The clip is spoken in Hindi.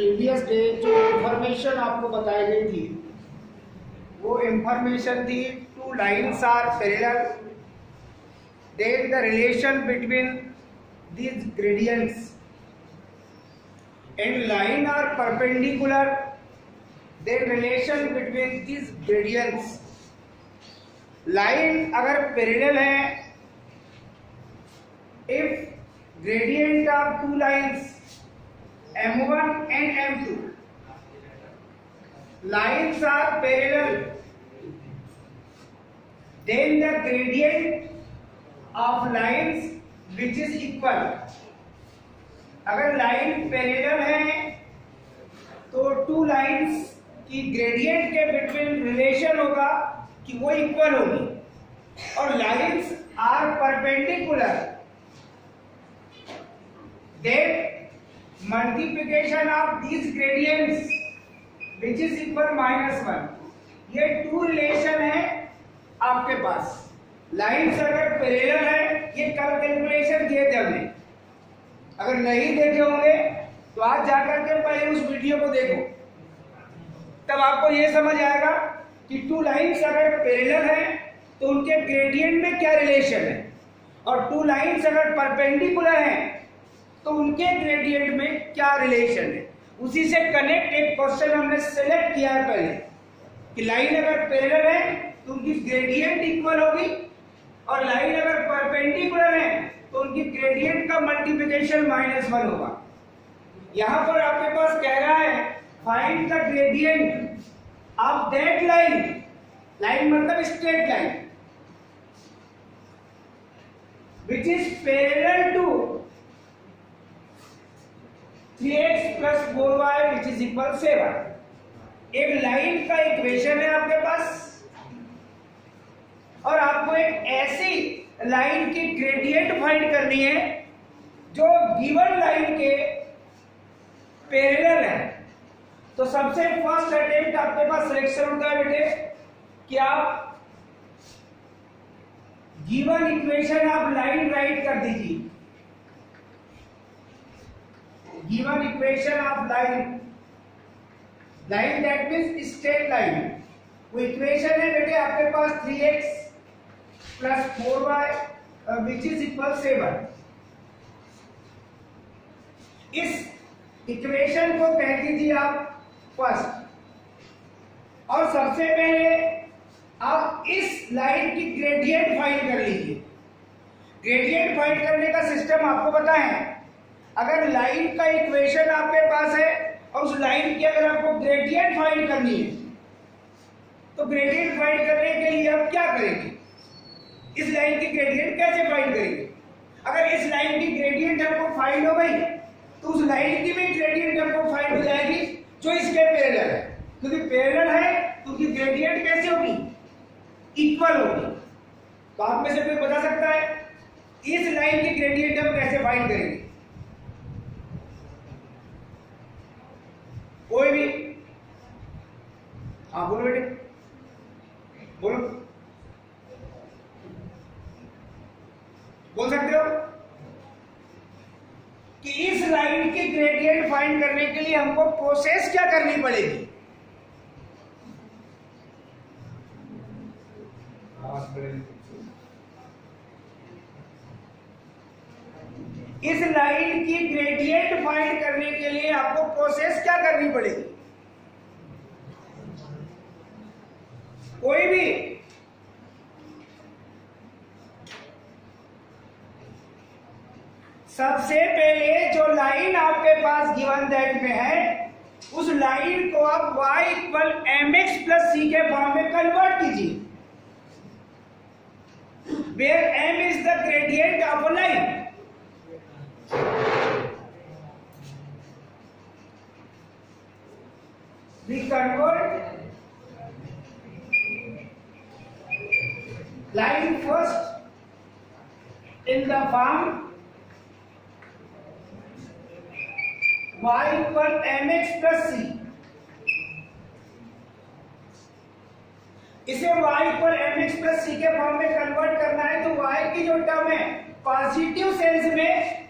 प्रीवियस डे जो इंफॉर्मेशन आपको बताई गई थी वो इंफॉर्मेशन थी two lines are parallel, then the relation between these gradients and line are perpendicular, then relation between these gradients. line अगर पैरेलल है, if gradient of two lines m1 and m2, lines are parallel, then the gradient of lines which is equal. अगर लाइन पैरेलल है तो टू लाइंस की ग्रेडियंट के बिटवीन रिलेशन होगा कि वो इक्वल होगी, और lines are perpendicular, then multiplication of these gradients which is equal -1. ये टू रिलेशन है आपके पास. लाइन्स अगर पैरेलल है, ये कल कैलकुलेशन किए थे हमने, अगर नहीं देखे होंगे तो आज जाकर के पहले उस वीडियो को देखो, तब आपको ये समझ आएगा कि टू लाइन्स अगर पैरेलल है तो उनके ग्रेडियंट में क्या रिलेशन है, और टू लाइन्स अगर परपेंडिकुलर हैं तो उनके ग्रेडियंट में क्या रिलेशन है. उसी से कनेक्ट एक क्वेश्चन हमने सेलेक्ट किया है पहले कि लाइन अगर पैरेलल है तो उनकी ग्रेडियंट इक्वल होगी, और लाइन अगर परपेंडिकुलर है तो उनकी ग्रेडियंट का मल्टीप्लिकेशन -1 होगा. यहां पर आपके पास कह रहा है find the gradient of that line. Line मतलब straight line which is parallel to 3x + 4y which is equal 7. एक लाइन का इक्वेशन है आपके पास, और आपको एक ऐसी लाइन की ग्रेडियंट फाइंड करनी है जो गिवन लाइन के पैरेलल है. तो सबसे फर्स्ट अटेम्प्ट आपके पास सिलेक्शन होता है बेटे कि आप गिवन इक्वेशन आप लाइन राइट कर दीजिए. Given equation of line, line that means straight line. वो इक्वेशन है बेटे आपके पास 3x + 4y which is equal 7. इस इक्वेशन को कह दीजिए आप फर्स्ट, और सबसे पहले आप इस लाइन की ग्रेडियंट फाइंड कर लीजिए. ग्रेडियंट फाइंड करने का सिस्टम आपको पता है. अगर लाइन का इक्वेशन आपके पास है और उस लाइन की अगर आपको ग्रेडियंट फाइंड करनी है तो ग्रेडियंट फाइंड करने के लिए आप क्या करेंगे, इस लाइन की ग्रेडियंट कैसे फाइंड करेंगे. अगर इस लाइन की ग्रेडियंट हमको फाइंड हो गई तो उस लाइन की भी ग्रेडियंट हमको फाइंड हो जाएगी जो इसके पैरेलल है, क्योंकि पैरेलल है तो उसकी ग्रेडियंट कैसे होगी, इक्वल होगी. तो आप में से कोई बता सकता है इस लाइन की ग्रेडियंट हम कैसे फाइंड करेंगे? कोई भी? हाँ बोलो बेटे, बोलो, बोल सकते हो कि इस लाइन की ग्रेडियंट फाइंड करने के लिए हमको प्रोसेस क्या करनी पड़ेगी? इस लाइन की ग्रेडियंट फाइंड करने के लिए आपको प्रोसेस क्या करनी पड़ेगी? कोई भी? सबसे पहले जो लाइन आपके पास गिवन दैट में है उस लाइन को आप y = mx + c के फॉर्म में कन्वर्ट कीजिए, where m is the gradient of a line. We convert line first in the form y = mx + c. इसे y = mx + c के फॉर्म में कन्वर्ट करना है तो y की जो टर्म है पॉजिटिव सेंस में